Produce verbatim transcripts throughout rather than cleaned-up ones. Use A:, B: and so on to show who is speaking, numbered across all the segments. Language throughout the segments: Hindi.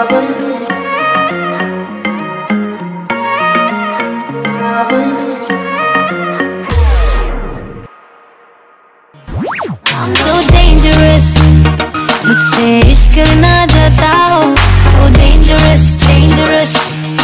A: I'm so dangerous, मुझसे इश्क ना जताओ, so dangerous, dangerous।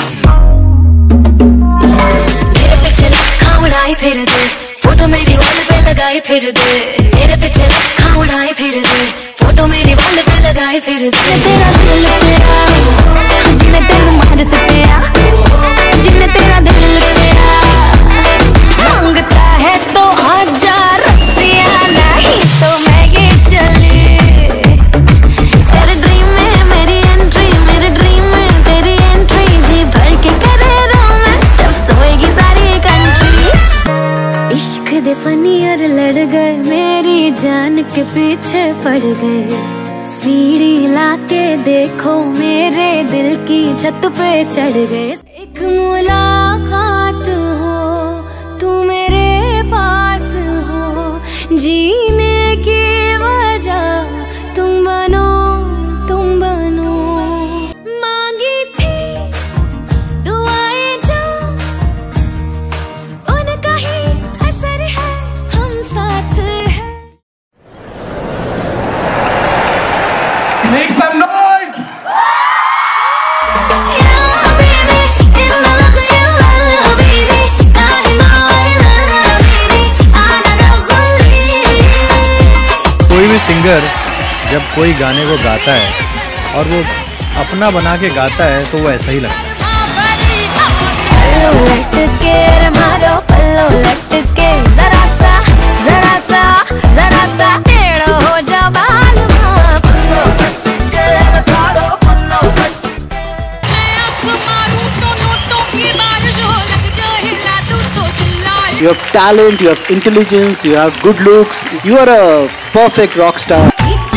A: मेरे पीछे रखा उड़ाई फिर दे, फोटो मेरी वॉल पे लगाई फिर दे। मेरे पीछे रखा उड़ाई फिर दे, फोटो मेरी वॉल पे लगाई फिर दे। तेरा दिल लुटिया, जिन्हें तेन मार सकिया, जिन्हें तेरा दिल लुटिया, मांगता है तो आजा रसिया, नहीं तो मैं ये चली। तेरे ड्रीम में मेरी एंट्री, मेरे ड्रीम में तेरी एंट्री, जी भर के करे रोमांस जब सोएगी सारी कंट्री। इश्क दे फनियर लड़ गए, मेरी जान के पीछे पड़ गए। सीढ़ी लाके देखो मेरे दिल की छत पे चढ़ गए। एक मुलाकात हो, तू मेरे पास हो, जीने की वजह तुम बनो, तुम बनो। मांगी थी दुआएं जो, उनका ही असर है, हम साथ है।
B: Make some noise!
C: कोई भी सिंगर जब कोई गाने को गाता है और वो अपना बना के गाता है तो वो ऐसा ही लगता है।
A: लटके रे मारो पल्लो लटके, जरा सा जरा सा जरा सा टेढ़ो हो जा बाल माँ। पल्लो लटके रे मारो पल्लो लटके, मैं आँख मारूं तो नोटों की बारिश हो, लग जाए हिला दूं तो चिल्लाए।
D: You have talent, you have intelligence, you have good looks. You are a perfect rock star.